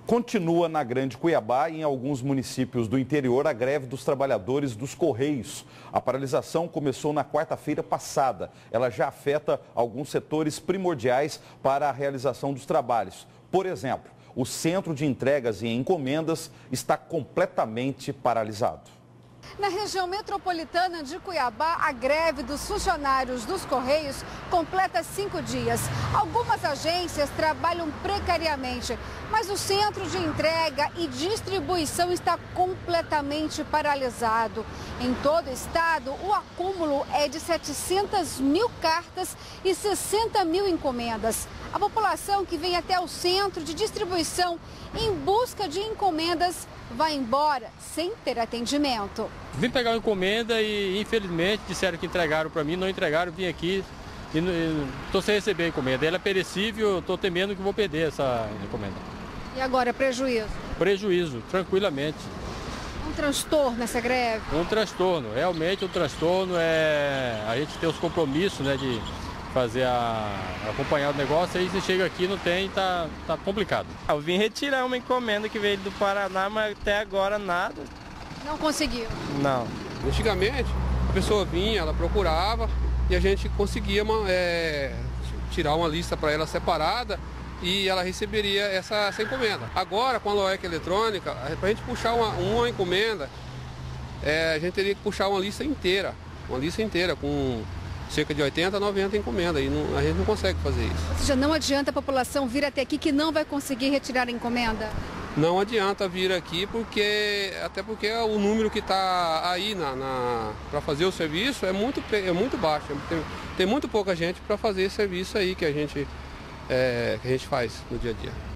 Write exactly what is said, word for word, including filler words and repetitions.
Continua na Grande Cuiabá e em alguns municípios do interior a greve dos trabalhadores dos Correios. A paralisação começou na quarta-feira passada. Ela já afeta alguns setores primordiais para a realização dos trabalhos. Por exemplo, o centro de entregas e encomendas está completamente paralisado. Na região metropolitana de Cuiabá, a greve dos funcionários dos Correios completa cinco dias. Algumas agências trabalham precariamente, mas o centro de entrega e distribuição está completamente paralisado. Em todo o estado, o acúmulo é de setecentas mil cartas e sessenta mil encomendas. A população que vem até o centro de distribuição em busca de encomendas vai embora sem ter atendimento. Vim pegar uma encomenda e, infelizmente, disseram que entregaram para mim, não entregaram, vim aqui e estou sem receber a encomenda. Ela é perecível, estou temendo que vou perder essa encomenda. E agora, prejuízo? Prejuízo, tranquilamente. Um transtorno essa greve? Um transtorno, realmente um transtorno. É... A gente tem os compromissos, né, de fazer a... acompanhar o negócio, aí você chega aqui e não tem, tá, tá complicado. Eu vim retirar uma encomenda que veio do Paraná, mas até agora nada. Não conseguiu? Não. Antigamente, a pessoa vinha, ela procurava e a gente conseguia uma, é, tirar uma lista para ela separada e ela receberia essa, essa encomenda. Agora, com a LOEC eletrônica, para a gente puxar uma, uma encomenda, é, a gente teria que puxar uma lista inteira, uma lista inteira com cerca de oitenta, noventa encomendas, e não, a gente não consegue fazer isso. Ou seja, não adianta a população vir até aqui que não vai conseguir retirar a encomenda? Não adianta vir aqui, porque até porque o número que está aí na, na para fazer o serviço é muito, é muito baixo. Tem, tem muito pouca gente para fazer esse serviço aí que a gente, é, que a gente faz no dia a dia.